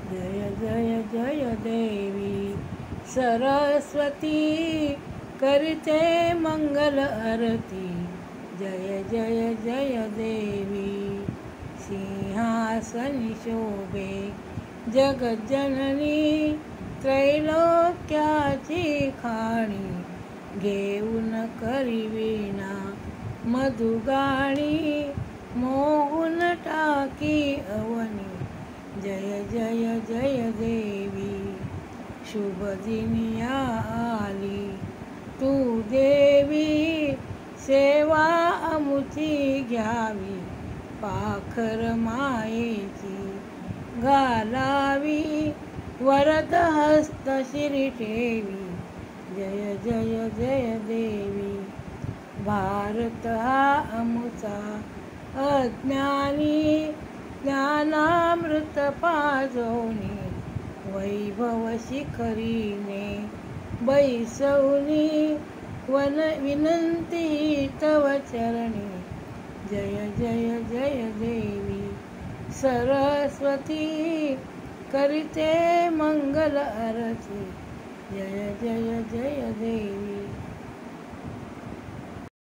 जय जय जय देवी सरस्वती करते मंगल आरती। जय जय जय देवी सिंहासन शोभे जगज्जननी त्रैलोक्याची खाणी। घेऊन करीवीणा मधुगाणी मोहून टाकी अवनी। जय जय जय देवी शुभ दिनी आली तू देवी सेवा अमुची घ्यावी। पाखर मायेची घालावी वरद हस्त शिरी ठेवी। जय जय जय देवी भारत हा अमुचा अज्ञानी ज्ञानामृत पाजोनी। वैभव शिखरीने बैसवनी विनंती तव चरणी। जय जय जय देवी सरस्वती करते मंगल आरती। जय जय जय देवी।